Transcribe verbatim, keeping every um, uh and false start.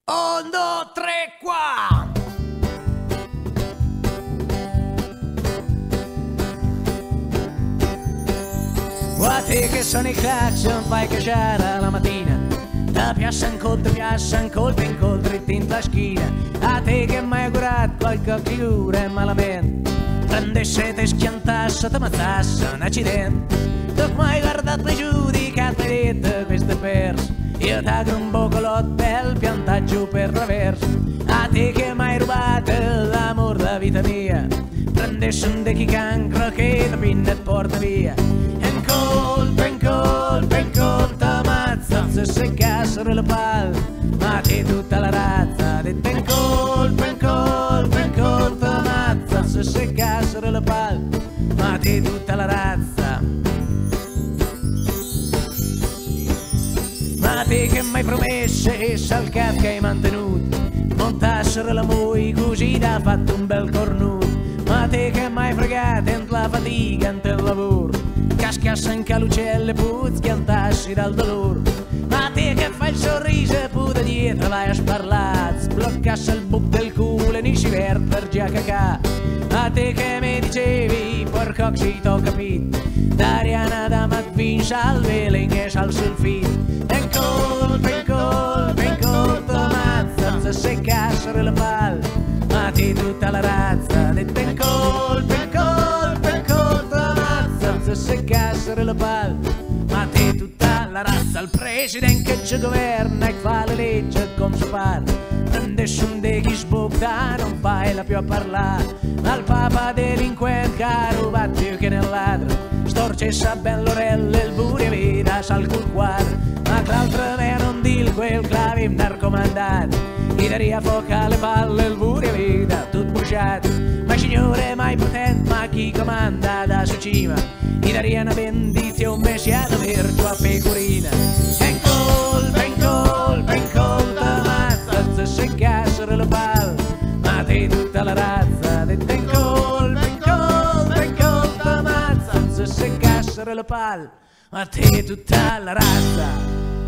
Un, due, tre, qua! Guardi che sono i clacson, fai cacciare la mattina. Da piazza in col, da piazza in col, in col, dritti in la schiena. A te che mai curato qualche figura malamente. Prendesse te schiantasse, te mazzasse un accidente. Tu mai guardato mai giudicato, mi detto questo è perso. Io t'agro un boccolotto bel piantaggio per traverso. A te che mai rubato l'amor della vita mia. Prendesse un decchi cancro che ti pinna e porta via. E in colpa, in colpa, in colpa mazza. Se seccassero le palle, ma te tutta la razza. Detta in colpa, in colpa, in colpa mazza. Se seccassero le palle, ma te tutta la razza. Ma te che mai promesse e salcat che hai mantenuto. Montassero la mui così da fatto un bel cornuto. Ma te che mai fregato entro la fatica, entro il lavoro. Cascasse in calucelle, puzzi, cantassi dal dolore. Ma te che fai il sorriso e pure dietro l'hai sparlato. Sbloccasse il buco del culo e ne si verde per già cacà. Ma te che mi dicevi, porco si t'ho capito. D'Ariana da Matvin salve e sal sulfito. E in colpa, in colpa, in colpa mazza. Se seccassero le palle, ma te tutta la razza. Detta in colpa, in colpa, in colpa mazza. Se seccassero le palle, ma te tutta la razza. Il presidente che ci governa e fa le leggi come si parla. Prendesse un degli sbocca, non fai la più a parlare. Al papa delinquente che ha rubato più che nel ladro. Storcesse a ben l'orella il buria vita sal col quadro. Ma l'altro me non dil quel clave narcomandato. Gli daria fuoco alle palle il buria vita tutto bruciato. Ma signore mai potente, ma chi comanda da su cima. Gli daria una benedizione messiana per tua pecorina. E in colpa, in colpa, in colpa mazza. Se seccassero le palle, ma te tutta la razza. Detta in colpa, in colpa, in colpa mazza. Se seccassero le palle, ma te tutta la razza.